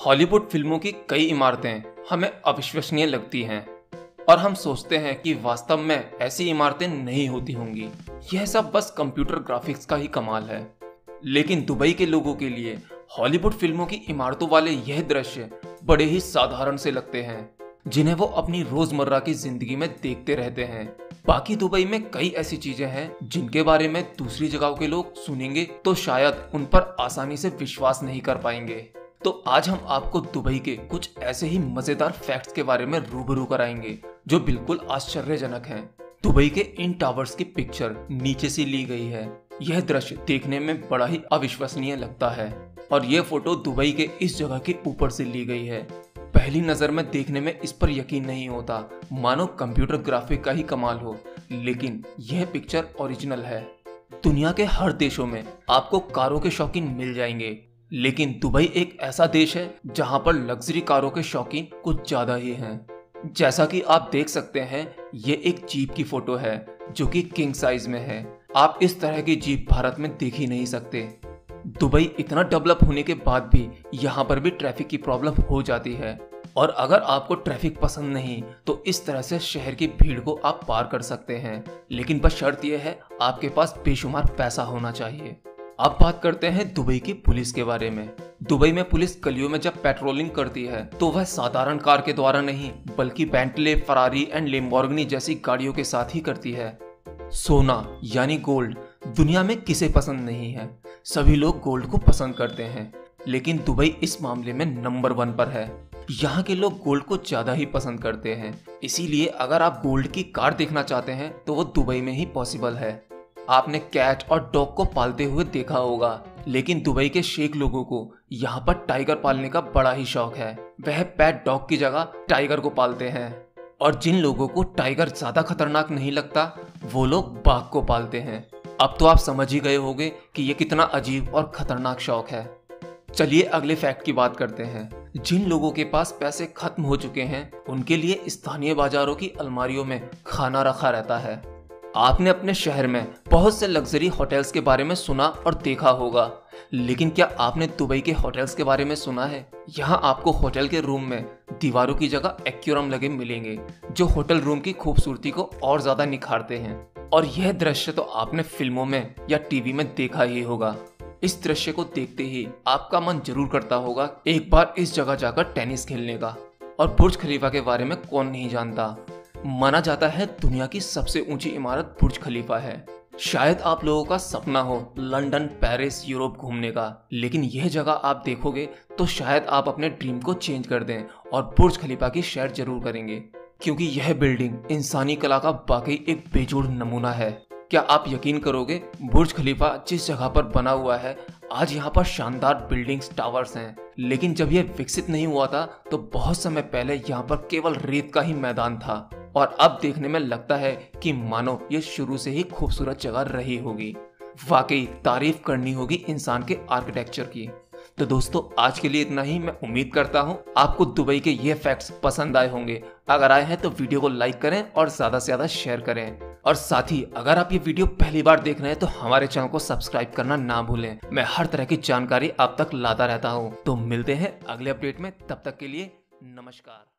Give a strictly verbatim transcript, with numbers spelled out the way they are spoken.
Hollywood फिल्मों की कई इमारतें हमें अविश्वसनीय लगती हैं और हम सोचते हैं कि वास्तव में ऐसी इमारतें नहीं होती होंगी। यह सब बस कंप्यूटर ग्राफिक्स का ही कमाल है। लेकिन दुबई के लोगों के लिए हॉलीवुड फिल्मों की इमारतों वाले यह दृश्य बड़े ही साधारण से लगते हैं, जिन्हें वो अपनी रोजमर्रा की जिंदगी में देखते रहते हैं। बाकी दुबई में कई ऐसी चीजें हैं जिनके बारे में दूसरी जगहों के लोग सुनेंगे तो शायद उन पर आसानी से विश्वास नहीं कर पाएंगे। तो आज हम आपको दुबई के कुछ ऐसे ही मजेदार फैक्ट्स के बारे में रूबरू कराएंगे जो बिल्कुल आश्चर्यजनक हैं। दुबई के इन टावर्स की पिक्चर नीचे से ली गई है। यह दृश्य देखने में बड़ा ही अविश्वसनीय लगता है और यह फोटो दुबई के इस जगह के ऊपर से ली गई है। पहली नजर में देखने में इस पर यकीन नहीं होता, मानो कंप्यूटर ग्राफिक का ही कमाल हो, लेकिन यह पिक्चर ओरिजिनल है। दुनिया के हर देशों में आपको कारों के शौकीन मिल जाएंगे, लेकिन दुबई एक ऐसा देश है जहां पर लग्जरी कारों के शौकीन कुछ ज्यादा ही हैं। जैसा कि आप देख सकते हैं, ये एक जीप की फोटो है जो कि किंग साइज में है। आप इस तरह की जीप भारत में देख ही नहीं सकते। दुबई इतना डेवलप होने के बाद भी यहाँ पर भी ट्रैफिक की प्रॉब्लम हो जाती है, और अगर आपको ट्रैफिक पसंद नहीं तो इस तरह से शहर की भीड़ को आप पार कर सकते हैं, लेकिन बस शर्त यह है आपके पास बेशुमार पैसा होना चाहिए। अब बात करते हैं दुबई की पुलिस के बारे में। दुबई में पुलिस गलियों में जब पेट्रोलिंग करती है तो वह साधारण कार के द्वारा नहीं बल्कि बेंटले, फरारी एंड लेम्बोर्गिनी जैसी गाड़ियों के साथ ही करती है। सोना यानी गोल्ड दुनिया में किसे पसंद नहीं है, सभी लोग गोल्ड को पसंद करते हैं, लेकिन दुबई इस मामले में नंबर वन पर है। यहाँ के लोग गोल्ड को ज्यादा ही पसंद करते हैं, इसीलिए अगर आप गोल्ड की कार देखना चाहते हैं तो वो दुबई में ही पॉसिबल है। आपने कैट और डॉग को पालते हुए देखा होगा, लेकिन दुबई के शेख लोगों को यहाँ पर टाइगर पालने का बड़ा ही शौक है। वह पेट डॉग की जगह टाइगर को पालते हैं, और जिन लोगों को टाइगर ज्यादा खतरनाक नहीं लगता वो लोग बाघ को पालते हैं। अब तो आप समझ ही गए होंगे कि ये कितना अजीब और खतरनाक शौक है। चलिए अगले फैक्ट की बात करते हैं। जिन लोगों के पास पैसे खत्म हो चुके हैं उनके लिए स्थानीय बाजारों की अलमारियों में खाना रखा रहता है। आपने अपने शहर में बहुत से लग्जरी होटल्स के बारे में सुना और देखा होगा, लेकिन क्या आपने दुबई के होटल्स के बारे में सुना है? यहाँ आपको होटल के रूम में दीवारों की जगह एक्वेरियम लगे मिलेंगे जो होटल रूम की खूबसूरती को और ज्यादा निखारते हैं। और यह दृश्य तो आपने फिल्मों में या टीवी में देखा ही होगा। इस दृश्य को देखते ही आपका मन जरूर करता होगा एक बार इस जगह जाकर टेनिस खेलने का। और बुर्ज खलीफा के बारे में कौन नहीं जानता। माना जाता है दुनिया की सबसे ऊंची इमारत बुर्ज खलीफा है। शायद आप लोगों का सपना हो लंदन, पेरिस, यूरोप घूमने का, लेकिन यह जगह आप देखोगे तो शायद आप अपने ड्रीम को चेंज कर दें और बुर्ज खलीफा की सैर जरूर करेंगे, क्योंकि यह बिल्डिंग इंसानी कला का वाकई एक बेजोड़ नमूना है। क्या आप यकीन करोगे, बुर्ज खलीफा जिस जगह पर बना हुआ है आज यहाँ पर शानदार बिल्डिंग्स, टावर्स हैं, लेकिन जब यह विकसित नहीं हुआ था तो बहुत समय पहले यहाँ पर केवल रेत का ही मैदान था, और अब देखने में लगता है कि मानो ये शुरू से ही खूबसूरत जगह रही होगी। वाकई तारीफ करनी होगी इंसान के आर्किटेक्चर की। तो दोस्तों आज के लिए इतना ही। मैं उम्मीद करता हूँ आपको दुबई के ये फैक्ट्स पसंद आए होंगे। अगर आए हैं तो वीडियो को लाइक करें और ज्यादा से ज्यादा शेयर करें, और साथ ही अगर आप ये वीडियो पहली बार देख रहे हैं तो हमारे चैनल को सब्सक्राइब करना ना भूलें। मैं हर तरह की जानकारी आप तक लाता रहता हूँ। तो मिलते हैं अगले अपडेट में, तब तक के लिए नमस्कार।